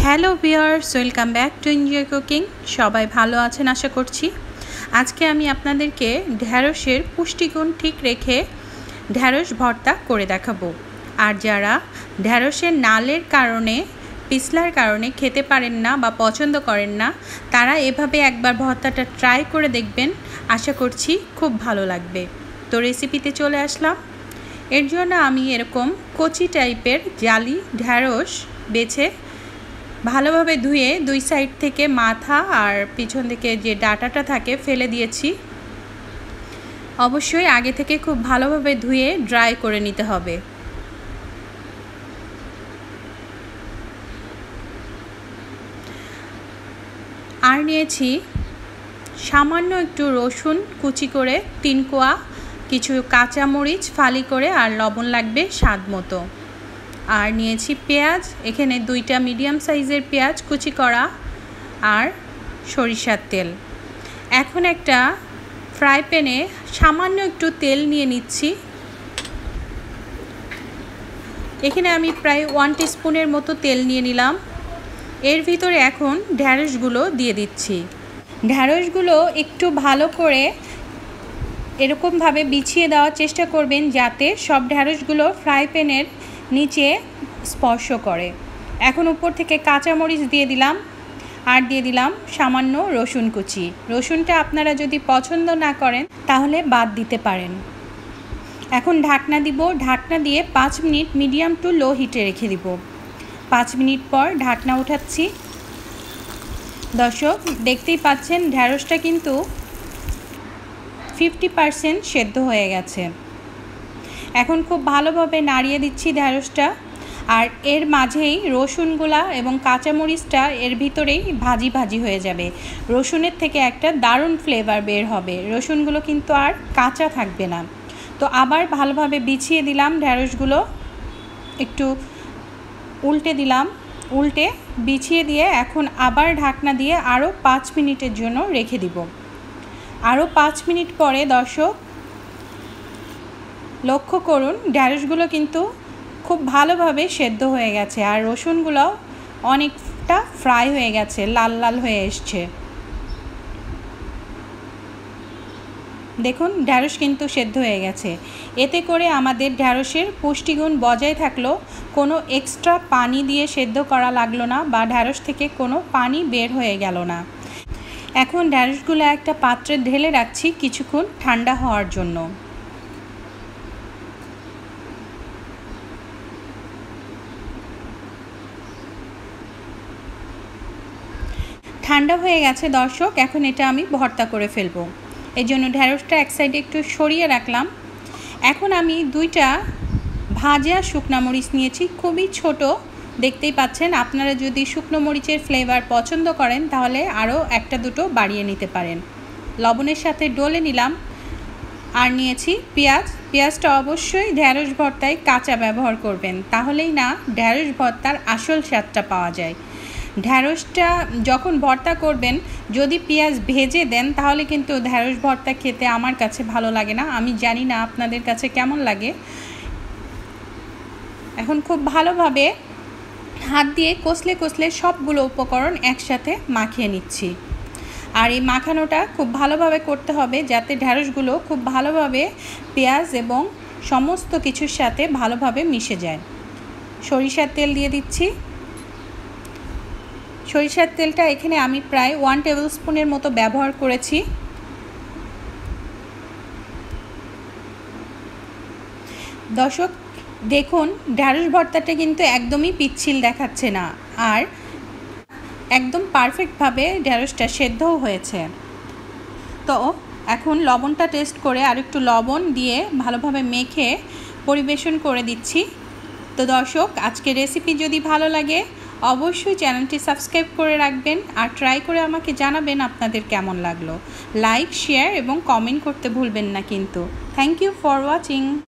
Hello viewers, welcome back to enjoy cooking. সবাই ভালো আছেন আশা করছি। আজকে আমি আপনাদেরকে ঢ্যাঁড়সের পুষ্টিগুণ ঠিক রেখে ঢ্যাঁড়স ভর্তা করে দেখাবো। আর যারা ঢ্যাঁড়সের নালের কারণে পিছলার কারণে খেতে পারেন না বা পছন্দ করেন না, তারা এভাবে একবার ভর্তাটা ট্রাই করে দেখবেন। আশা করছি খুব ভালো লাগবে। তো রেসিপিতে চলে আসলাম। এর জন্য আমি এরকম কচি টাইপের জালি ঢ্যাঁড়স বেছে ভালোভাবে ধুয়ে দুই সাইড থেকে মাথা আর পিছন থেকে যে ডাঁটাটা থাকে ফেলে দিয়েছি। অবশ্যই আগে থেকে খুব ভালোভাবে ধুয়ে ড্রাই করে নিতে হবে। আর নিয়েছি সামান্য একটু রসুন কুচি করে 3 কোয়া, কিছু কাঁচামরিচ ফালি করে, আর লবণ লাগবে স্বাদ মতো। আর নিয়েছি পেঁয়াজ, এখানে 2টা মিডিয়াম সাইজের পেঁয়াজ কুচি করা, আর সরিষার তেল। এখন একটা ফ্রাই প্যানে সামান্য একটু তেল নিয়ে নিচ্ছি। এখানে আমি প্রায় 1 টিস্পুনের মতো তেল নিয়ে নিলাম। এর ভিতরে এখন ঢ্যাঁড়সগুলো দিয়ে দিচ্ছি। ঢ্যাঁড়সগুলো একটু ভালো করে এরকমভাবে বিছিয়ে দেওয়ার চেষ্টা করবেন যাতে সব ঢ্যাঁড়সগুলো ফ্রাই প্যানের নিচে স্পর্শ করে। এখন উপর থেকে কাঁচামরিচ দিয়ে দিলাম, আর দিয়ে দিলাম সামান্য রসুন কুচি। রসুনটা আপনারা যদি পছন্দ না করেন তাহলে বাদ দিতে পারেন। এখন ঢাকনা দিব। ঢাকনা দিয়ে 5 মিনিট মিডিয়াম টু লো হিটে রেখে দিব। 5 মিনিট পর ঢাকনা উঠাচ্ছি। দর্শক, দেখতেই পাচ্ছেন ঢ্যাঁড়সটা কিন্তু 50% সেদ্ধ হয়ে গেছে। এখন খুব ভালোভাবে নাড়িয়ে দিচ্ছি ঢ্যাঁড়সটা, আর এর মাঝেই রসুনগুলা এবং কাঁচামরিচটা এর ভিতরেই ভাজি ভাজি হয়ে যাবে। রসুনের থেকে একটা দারুণ ফ্লেভার বের হবে। রসুনগুলো কিন্তু আর কাঁচা থাকবে না। তো আবার ভালোভাবে বিছিয়ে দিলাম ঢ্যাঁড়সগুলো, একটু উল্টে দিলাম, উল্টে বিছিয়ে দিয়ে এখন আবার ঢাকনা দিয়ে আরও 5 মিনিটের জন্য রেখে দিব। আরও 5 মিনিট পরে দর্শক লক্ষ্য করুন ঢ্যাঁড়সগুলো কিন্তু খুব ভালোভাবে সেদ্ধ হয়ে গেছে, আর রসুনগুলো অনেকটা ফ্রাই হয়ে গেছে, লাল লাল হয়ে এসছে। দেখুন ঢ্যাঁড়স কিন্তু সেদ্ধ হয়ে গেছে। এতে করে আমাদের ঢ্যাঁড়সের পুষ্টিগুণ বজায় থাকলো। কোনো এক্সট্রা পানি দিয়ে সেদ্ধ করা লাগলো না, বা ঢ্যাঁড়স থেকে কোনো পানি বের হয়ে গেল না। এখন ঢ্যাঁড়সগুলো একটা পাত্রে ঢেলে রাখছি কিছুক্ষণ ঠান্ডা হওয়ার জন্য। ঠান্ডা হয়ে গেছে দর্শক, এখন এটা আমি ভর্তা করে ফেলবো। এই জন্য ঢ্যাঁড়সটা এক সাইডে একটু সরিয়ে রাখলাম। এখন আমি 2টা ভাজা শুকনো মরিচ নিয়েছি, খুবই ছোট, দেখতেই পাচ্ছেন। আপনারা যদি শুকনো মরিচের ফ্লেভার পছন্দ করেন তাহলে আরও 1-2 বাড়িয়ে নিতে পারেন। লবণের সাথে ডলে নিলাম। আর নিয়েছি পেঁয়াজ। পেঁয়াজটা অবশ্যই ঢ্যাঁড়স ভর্তায় কাঁচা ব্যবহার করবেন, তাহলেই না ঢ্যাঁড়স ভর্তার আসল স্বাদটা পাওয়া যায়। ঢ্যাঁড়সটা যখন ভর্তা করবেন যদি পেঁয়াজ ভেজে দেন তাহলে কিন্তু ঢ্যাঁড়স ভর্তা খেতে আমার কাছে ভালো লাগে না। আমি জানি না আপনাদের কাছে কেমন লাগে। এখন খুব ভালোভাবে হাত দিয়ে কষলে কষলে সবগুলো উপকরণ একসাথে মাখিয়ে নিচ্ছি। আর এই মাখানোটা খুব ভালোভাবে করতে হবে যাতে ঢ্যাঁড়সগুলো খুব ভালোভাবে পেঁয়াজ এবং সমস্ত কিছুর সাথে ভালোভাবে মিশে যায়। সরিষার তেল দিয়ে দিচ্ছি। সরিষার তেলটা এখানে আমি প্রায় 1 টেবিল স্পুনের মতো ব্যবহার করেছি। দর্শক দেখুন ঢ্যাঁড়স ভর্তাটা কিন্তু একদমই পিচ্ছিল দেখাচ্ছে না, আর একদম পারফেক্টভাবে ঢ্যাঁড়সটা সেদ্ধও হয়েছে। তো এখন লবণটা টেস্ট করে আর একটু লবণ দিয়ে ভালোভাবে মেখে পরিবেশন করে দিচ্ছি। তো দর্শক, আজকের রেসিপি যদি ভালো লাগে অবশ্যই চ্যানেলটি সাবস্ক্রাইব করে রাখবেন, আর ট্রাই করে আমাকে জানাবেন আপনাদের কেমন লাগলো। লাইক, শেয়ার এবং কমেন্ট করতে ভুলবেন না কিন্তু। Thank you for watching.